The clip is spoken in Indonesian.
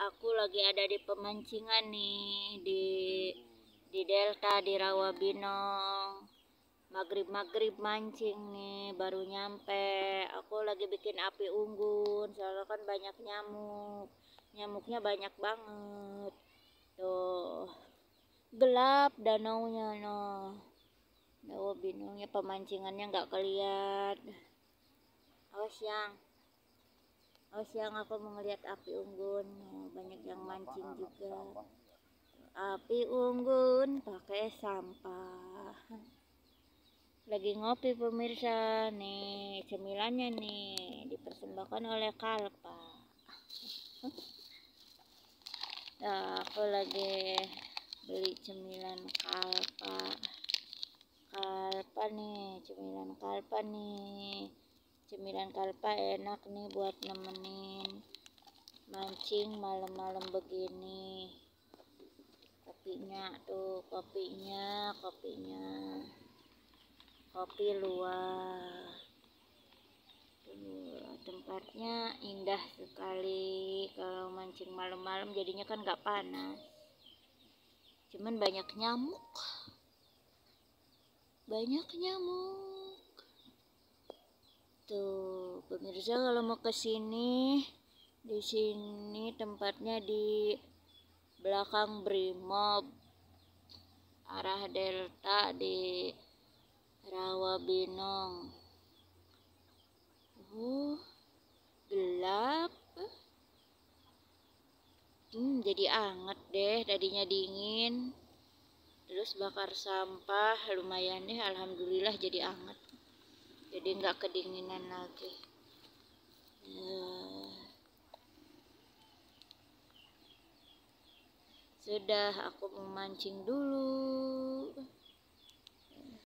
Aku lagi ada di pemancingan nih di Delta di Rawabinong. Maghrib mancing nih, baru nyampe. Aku lagi bikin api unggun, soalnya kan banyak nyamuk. Nyamuknya banyak banget. Tuh, gelap danaunya noh. Rawabinongnya pemancingannya nggak keliat. Siang aku mau ngeliat api unggun, banyak yang mancing juga. Api unggun pakai sampah. Lagi ngopi pemirsa, nih cemilannya nih dipersembahkan oleh Kalpa. Nah, aku lagi beli cemilan Kalpa. Cemilan Kalpa nih. Cemilan Kalpa enak nih buat nemenin mancing malam-malam begini. Kopinya kopi luwak. Tempatnya indah sekali kalau mancing malam-malam, jadinya kan nggak panas, cuman banyak nyamuk. Tuh pemirsa, kalau mau kesini, di sini tempatnya di belakang Brimob, arah Delta di Rawabinong. Gelap. Jadi anget deh, tadinya dingin. Terus bakar sampah, lumayan deh, alhamdulillah jadi anget. Jadi nggak kedinginan lagi. Sudah, aku mau mancing dulu.